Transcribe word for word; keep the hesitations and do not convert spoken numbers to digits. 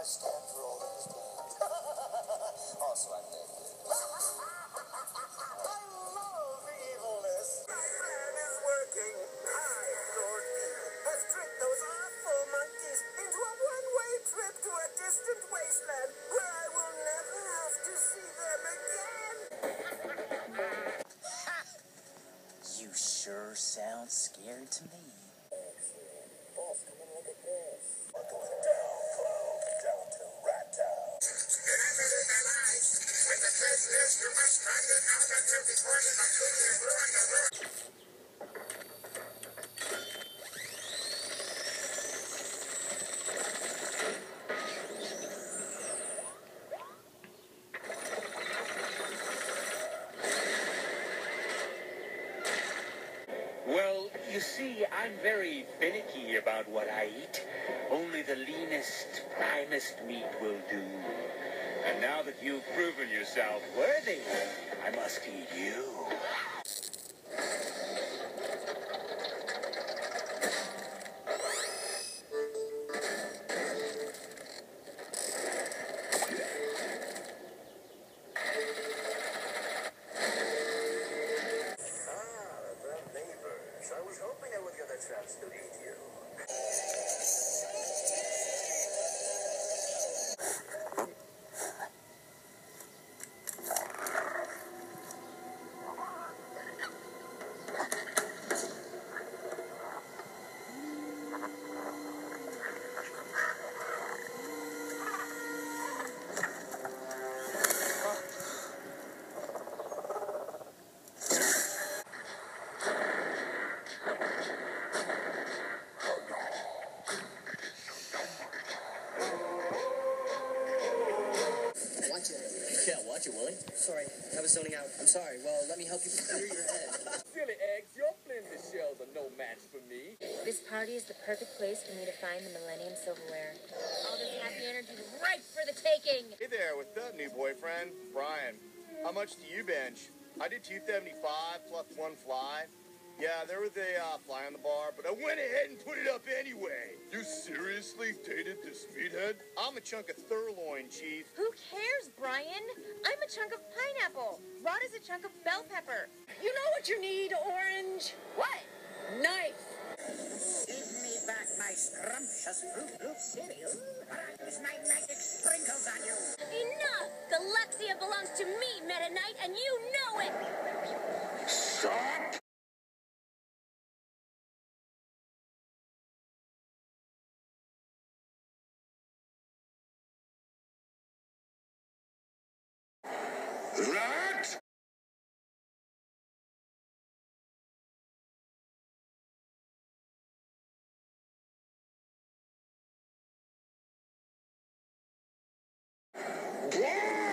stand for all that is gold. Also, I'm naked. I love evilness. My plan is working. I, Lord Evil, has tricked those awful monkeys into a one-way trip to a distant wasteland where I will never have to see them again. You sure sound scared to me. Boss, come and look at this. We're going down, Cloud, down to Rat Town. When the business you must find it out until before the completely ruin the world. Well, you see, I'm very finicky about what I eat. Only the leanest, primest meat will do. And now that you've proven yourself worthy, I must eat you. I was hoping I would get a chance to eat you. Watch it. Yeah, watch it, Willie. Sorry, I was zoning out. I'm sorry. Well, let me help you clear your head. Silly eggs, your blender shells are no match for me. This party is the perfect place for me to find the Millennium Silverware. All this happy energy is right for the taking. Hey there, what's up, new boyfriend? Brian. How much do you bench? I did two seventy-five plus one fly. Yeah, there was a uh, fly on the bar, but I went ahead and put it up anyway. You seriously dated this meathead? I'm a chunk of sirloin, Chief. Who cares, Brian? I'm a chunk of pineapple. Rod is a chunk of bell pepper. You know what you need, Orange? What? Knife. Give me back my scrumptious Fruit Loop cereal, or I'll use my magic sprinkles on you. Enough! Galaxia belongs to me, Meta Knight, and you know it! Stop! Rat! What?